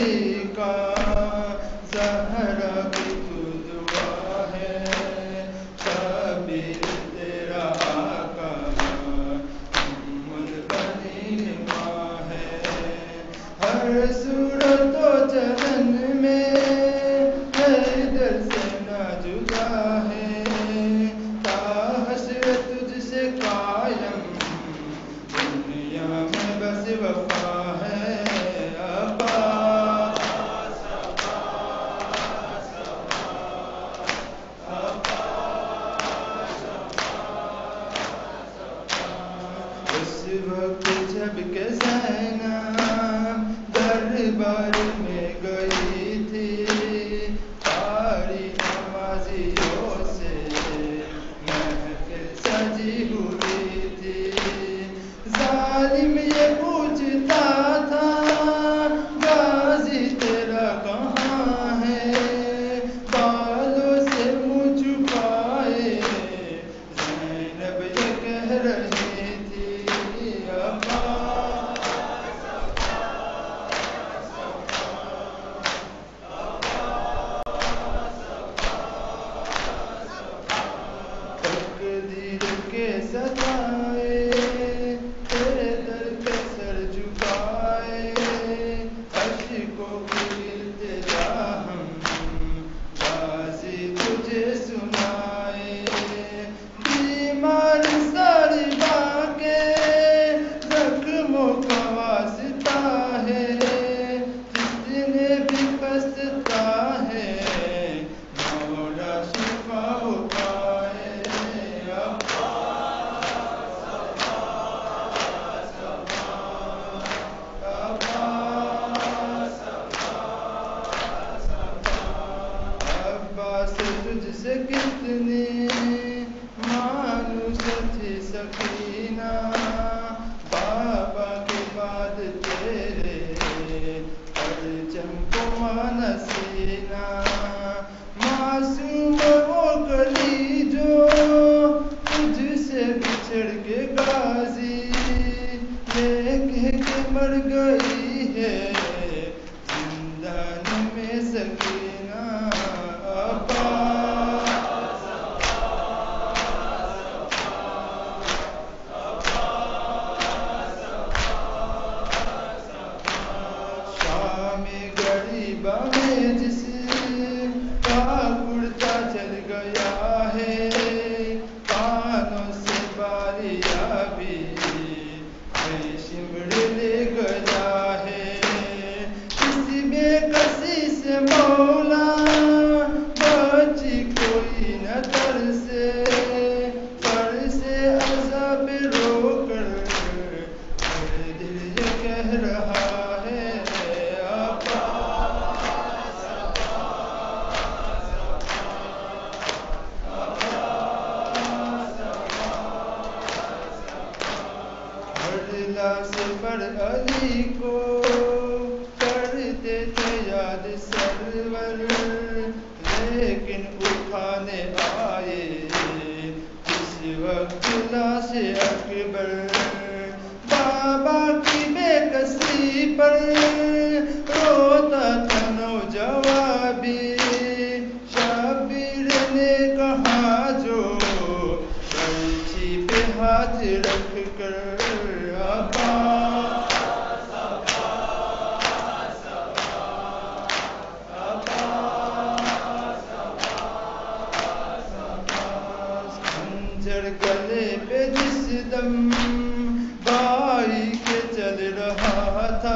علی کا زہرا کی تو دعا ہے شبیر تیرا آقا البنین ماں ہے ہر صورت و چلن میں حیدر سے نہ جدا ہے تا حشر تجھ سے قائم دنیا میں بس وفا ہے اس وقت جب کہ زینب دربار میں گئی تھی ساری نمازیوں سے محفل سجی ہوئی تھی ظالم یہ پوچھتا تھا غازی تیرا کہاں ہے بالوں سے منہ چھپائے زینب یہ کہہ رہی تھی ابا تقدیر کے ستائے تیرے در پہ سر جھکائے اشکوں کی التجا ہم غازی تجھے سنائے بیمار سر باقے زخموں کا واسطہ ہے جس نے بھی پستا ہے مولا شفا ہو پائے عباس تجھ سے کتنی مانوس تھی سکینہ بابا کے بعد تیرے پرچم کو مانا سینا معصوم وہ کلی جو تجھ سے بچھڑ کے غازی لے کے مر گئی ہے زندان میں سکینہ شام غریبہ میں جس کا کرتا چل گیا ہے کانوں سے بالیاں بھی شمر لے گیا ہے کسی بے کسی سے مولا بچی کوئی نہ ترسے پر سے عذاب رو کر میرے دل یہ کہہ رہا ہے سے پر علی کو کرتے تھے یاد سرور لیکن اٹھانے آئے اس وقت لاش اکبر بابا کی بے کسی پر روتا تھا نوجوابی شبیر نے کہا جو برچھی پہ ہاتھ رکھ کر خنجر گلے پہ جس دم بائی کے چل رہا تھا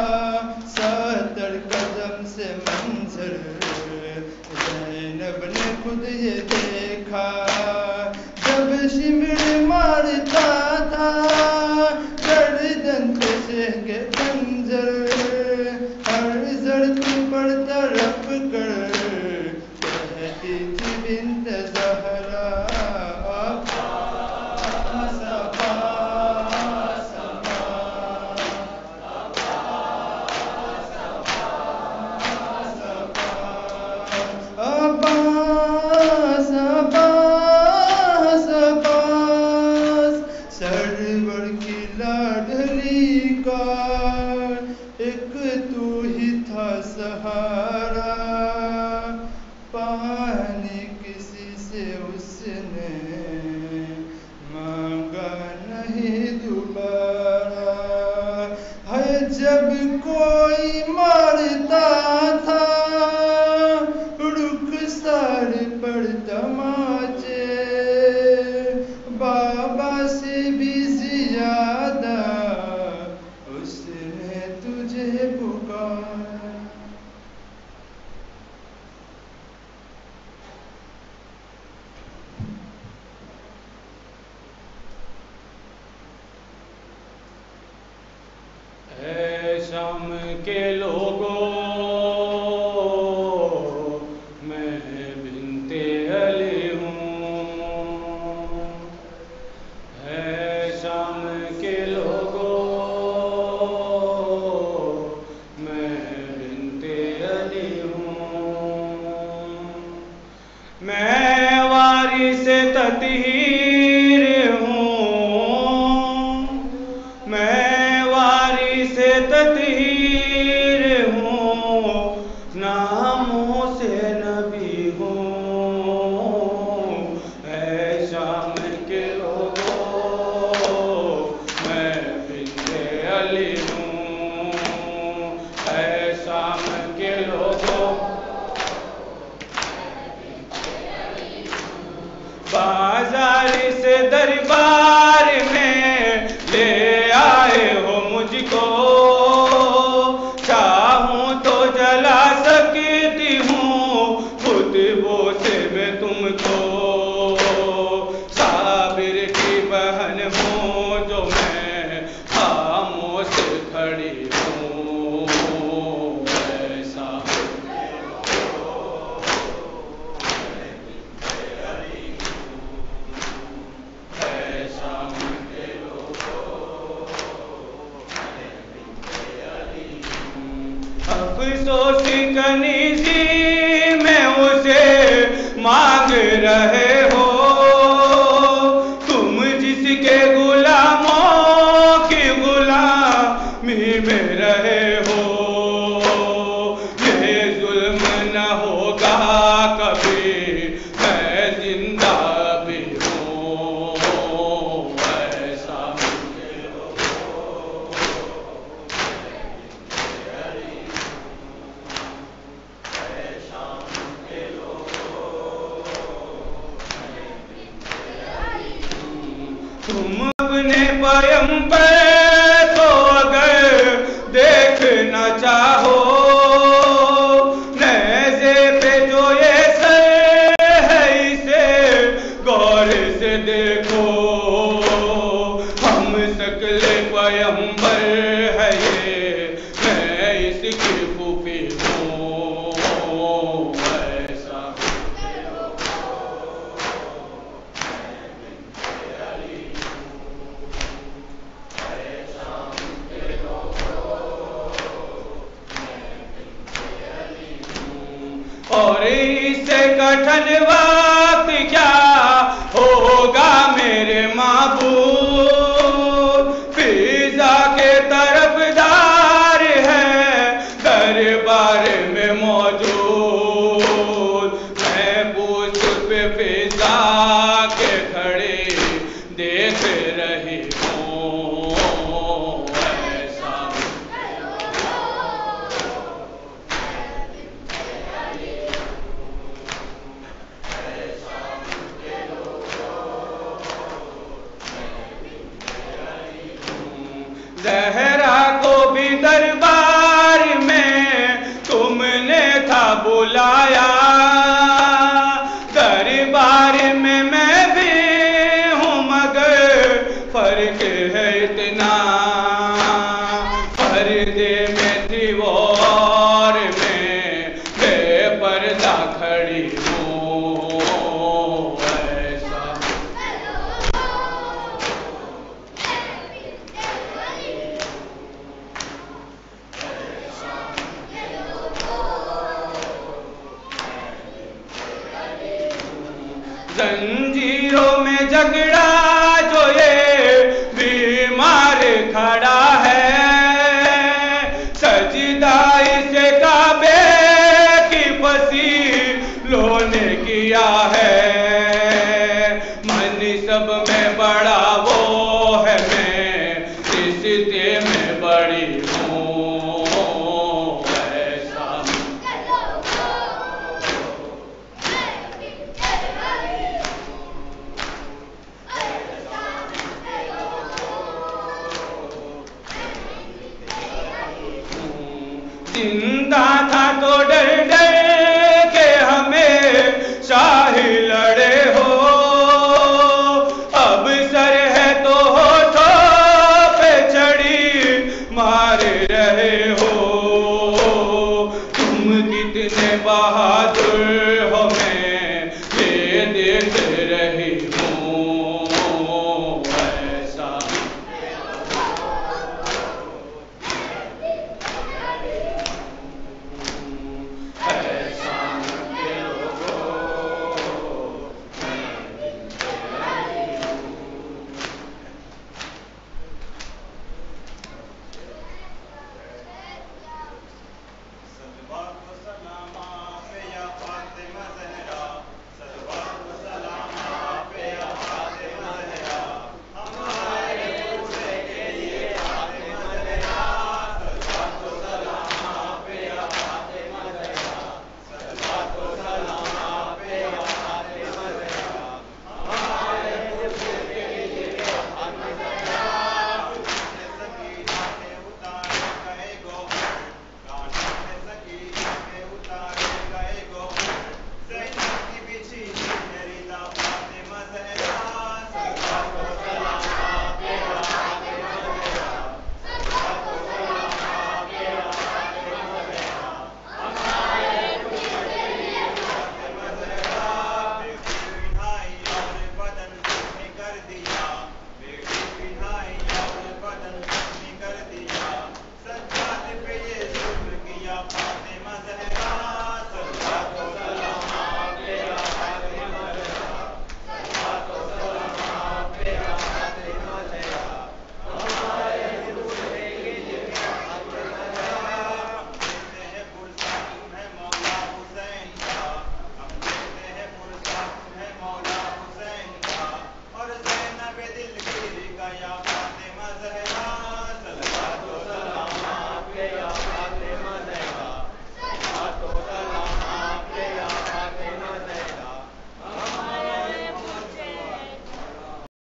70 قدم سے منظر زینب نے خود یہ دیکھا جب شمر مارتا تھا گردن پہ کے خنجر ہر زرد پر طرف کر کہتی تھی بنت زہرا سرور کی لاڈلی کا ایک تو ہی تھا جب کوئی مارتا تھا رخسار پر تماچے، بابا سے بھی زیادہ اس نے تجھے پکارا۔ اے شام کے لوگوں، میں بنت علی ہوں۔ اے شام کے لوگوں، میں بنت علی ہوں۔ میں وارث تطہیر ہوں، میں وارث تطہیر ہوں، ناموں سے نبی ہوں۔ اے شام کے لوگوں، میں بنت علی ہوں۔ اے شام کے لوگوں، بازار سے دربار میں لے آئے ہو مجھ کو، چاہوں تو جلا سکتی ہوں خطبوں سے میں تم کو۔ صابر کی بہن ہوں جو میں خاموش کھڑی ہوں۔ ایسا افسوس کنیزی میں اسے مانگ رہے ہو، تم جس کے غلاموں کی غلامی میں رہے ہو۔ یہ ظلم نہ ہوگا کبھی، میں زندہ بھی ہوں۔ ایسا تم اپنے پیمبر کو اگر دیکھنا چاہو، نیزے پہ جو یہ سر ہے اسے غور سے دیکھو۔ ہم شکل پیمبر ہے یہ، میں اس کی پھوپھی ہوں۔ ایسا اور اس سے کٹھن وقت کیا ہوگا میرے معبود، فضا کے طرفدار ہے دربار میں موجود۔ میں پوچھ پہ فضا کے کھڑے دیکھ رہی ہوں۔ ایسا زہرا کو بھی دربار میں تم نے تھا بلایا، دربار میں بھی ہوں مگر فرق ہے اتنا، پردے میں تھی وہ اور میں بے پردہ کھڑی ہوں۔ ایسا زنجیروں میں جھگڑا جو یہ بیمار کھڑا ہے، سجدہ اسے کعبے کی فصیلوں نے کیا ہے۔ منصب میں بڑا وہ ہے، میں رشتے میں بڑی ہوں۔ زندہ تھا تو ڈر ڈر کے ہمیں شاہی لڑے ہو، اب سر ہے تو ہوٹھوں پہ چھڑی مار رہے